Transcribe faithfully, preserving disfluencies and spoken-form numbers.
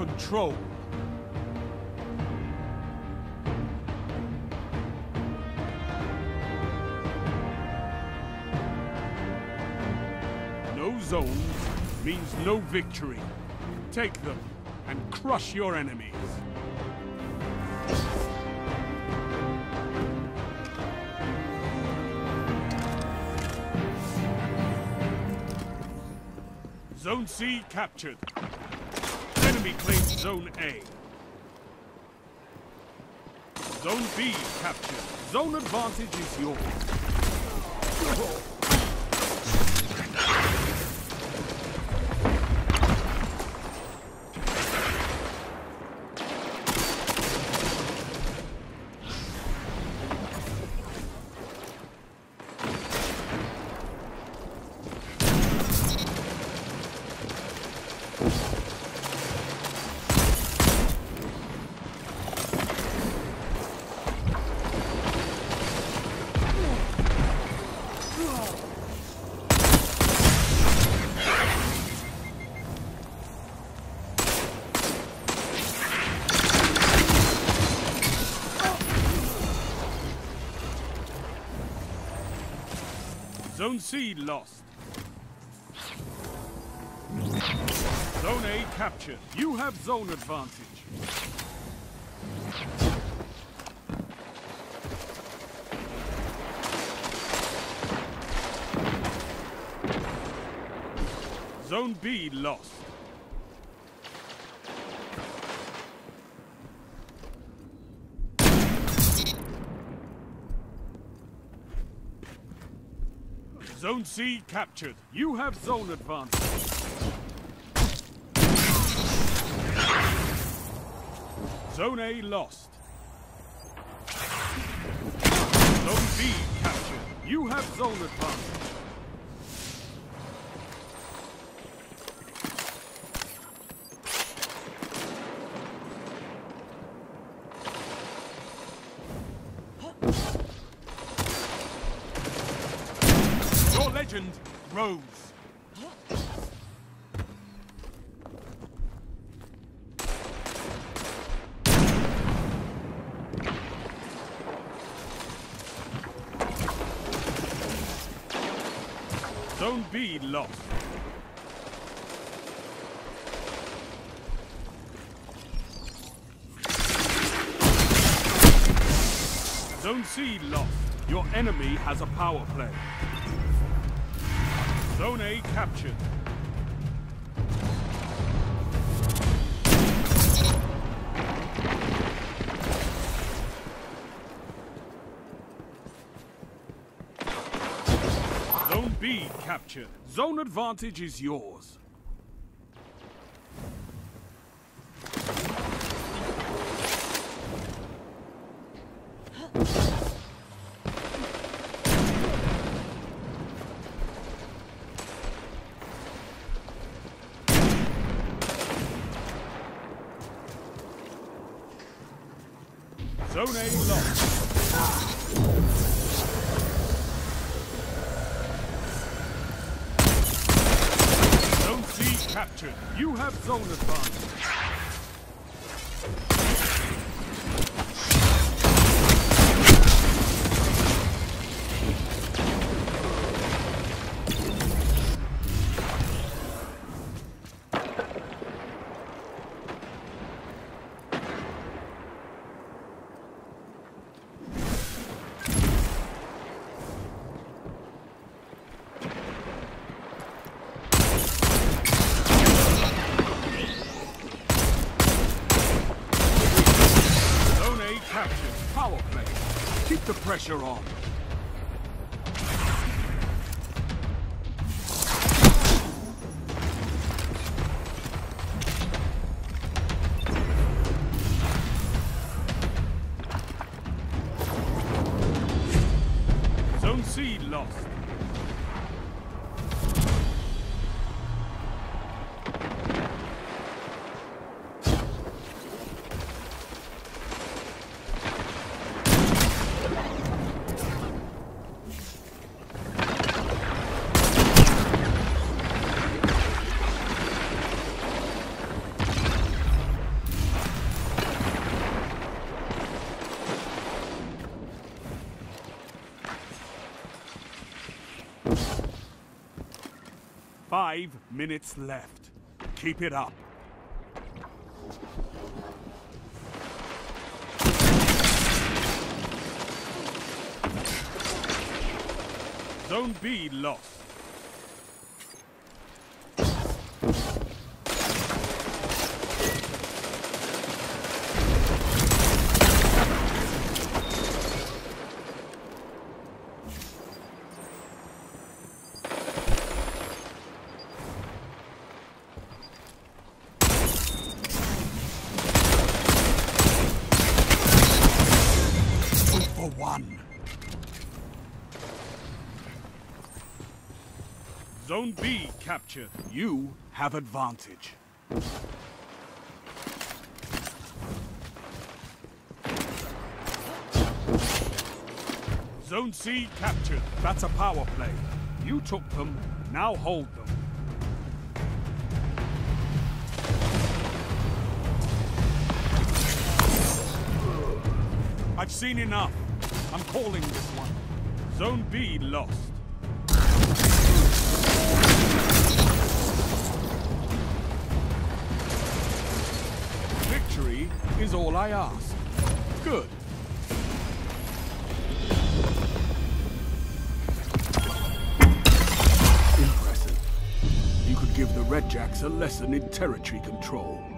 control. No zones means no victory. Take them and crush your enemies. Zone C captured. Enemy claims Zone A. Zone B captured. Zone advantage is yours. Zone C lost. Zone A captured. You have zone advantage. Zone B lost. Zone C captured. You have zone advantage. Zone A lost. Zone B captured. You have zone advantage. Your legend grows. Zone B lost. Zone C lost. Your enemy has a power play. Zone A captured. Zone B captured. Zone advantage is yours. Zone A lost. Zone C captured. You have zone advantage. Power play. Keep the pressure on. Zone C lost. Five minutes left. Keep it up. Zone B lost. For one. Zone B captured. You have advantage. Zone C captured. That's a power play. You took them, now hold them. I've seen enough. I'm calling this one. Zone B lost. Victory is all I ask. Good. Impressive. You could give the Redjacks a lesson in territory control.